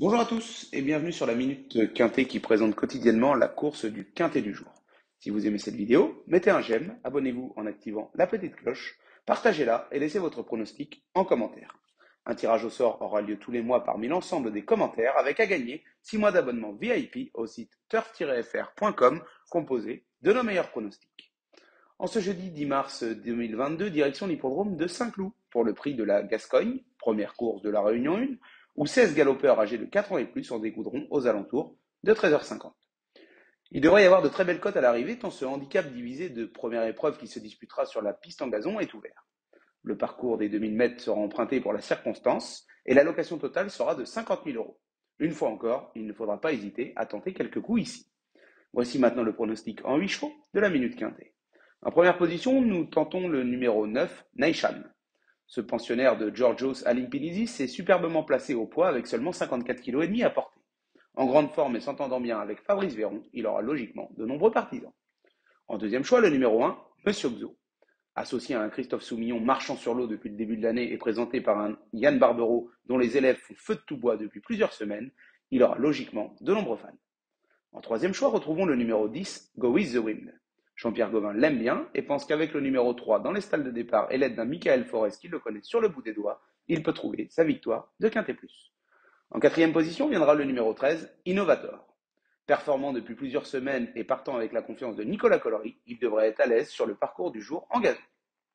Bonjour à tous et bienvenue sur la Minute Quintet qui présente quotidiennement la course du Quintet du jour. Si vous aimez cette vidéo, mettez un j'aime, abonnez-vous en activant la petite cloche, partagez-la et laissez votre pronostic en commentaire. Un tirage au sort aura lieu tous les mois parmi l'ensemble des commentaires avec à gagner 6 mois d'abonnement VIP au site turf-fr.com composé de nos meilleurs pronostics. En ce jeudi 10 mars 2022, direction l'hippodrome de Saint-Cloud pour le prix de la Gascogne, première course de la Réunion 1, où 16 galopeurs âgés de 4 ans et plus en découdront aux alentours de 13h50. Il devrait y avoir de très belles cotes à l'arrivée tant ce handicap divisé de première épreuve qui se disputera sur la piste en gazon est ouvert. Le parcours des 2000 mètres sera emprunté pour la circonstance et la location totale sera de 50 000 euros. Une fois encore, il ne faudra pas hésiter à tenter quelques coups ici. Voici maintenant le pronostic en 8 chevaux de la Minute Quintet. En première position, nous tentons le numéro 9, Naishan. Ce pensionnaire de Georgios Alimpinizis s'est superbement placé au poids avec seulement 54,5 kg à porter. En grande forme et s'entendant bien avec Fabrice Véron, il aura logiquement de nombreux partisans. En deuxième choix, le numéro 1, Monsieur Xo. Associé à un Christophe Soumillon marchant sur l'eau depuis le début de l'année et présenté par un Yann Barbero dont les élèves font feu de tout bois depuis plusieurs semaines, il aura logiquement de nombreux fans. En troisième choix, retrouvons le numéro 10, Go With The Wind. Jean-Pierre Gauvin l'aime bien et pense qu'avec le numéro 3 dans les stalles de départ et l'aide d'un Michael Forest qui le connaît sur le bout des doigts, il peut trouver sa victoire de Quintet Plus. En quatrième position viendra le numéro 13, Innovator. Performant depuis plusieurs semaines et partant avec la confiance de Nicolas Collery, il devrait être à l'aise sur le parcours du jour en gazon.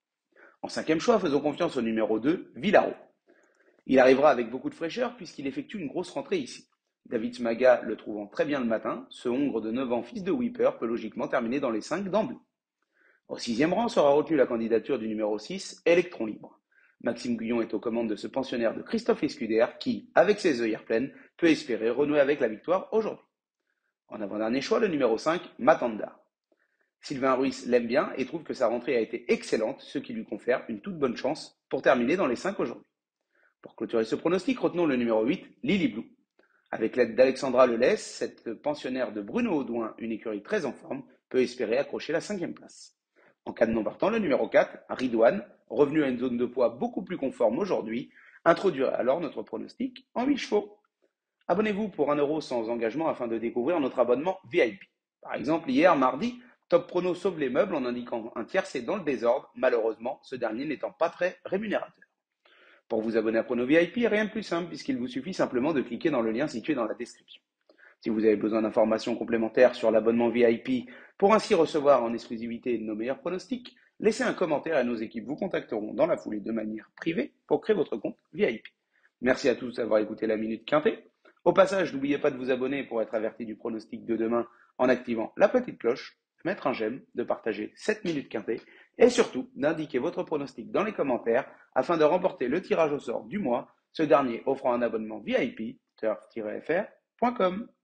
En cinquième choix, faisons confiance au numéro 2, Villaro. Il arrivera avec beaucoup de fraîcheur puisqu'il effectue une grosse rentrée ici. David Smaga le trouvant très bien le matin, ce hongre de 9 ans, fils de Whipper, peut logiquement terminer dans les 5 d'emblée. Au sixième rang sera retenue la candidature du numéro 6, Electron Libre. Maxime Guyon est aux commandes de ce pensionnaire de Christophe Escudère qui, avec ses œillères pleines, peut espérer renouer avec la victoire aujourd'hui. En avant-dernier choix, le numéro 5, Matanda. Sylvain Ruiz l'aime bien et trouve que sa rentrée a été excellente, ce qui lui confère une toute bonne chance pour terminer dans les 5 aujourd'hui. Pour clôturer ce pronostic, retenons le numéro 8, Lily Blue. Avec l'aide d'Alexandra Lelès, cette pensionnaire de Bruno Audouin, une écurie très en forme, peut espérer accrocher la 5e place. En cas de non partant, le numéro 4, Ridouane, revenu à une zone de poids beaucoup plus conforme aujourd'hui, introduirait alors notre pronostic en 8 chevaux. Abonnez-vous pour 1 euro sans engagement afin de découvrir notre abonnement VIP. Par exemple, hier, mardi, Top Prono sauve les meubles en indiquant un tiercé dans le désordre, malheureusement, ce dernier n'étant pas très rémunérateur. Pour vous abonner à Prono VIP, rien de plus simple puisqu'il vous suffit simplement de cliquer dans le lien situé dans la description. Si vous avez besoin d'informations complémentaires sur l'abonnement VIP pour ainsi recevoir en exclusivité nos meilleurs pronostics, laissez un commentaire et nos équipes vous contacteront dans la foulée de manière privée pour créer votre compte VIP. Merci à tous d'avoir écouté la Minute Quintet. Au passage, n'oubliez pas de vous abonner pour être averti du pronostic de demain en activant la petite cloche, de mettre un j'aime, de partager cette Minute Quintet et surtout d'indiquer votre pronostic dans les commentaires afin de remporter le tirage au sort du mois, ce dernier offrant un abonnement VIP turf-fr.com.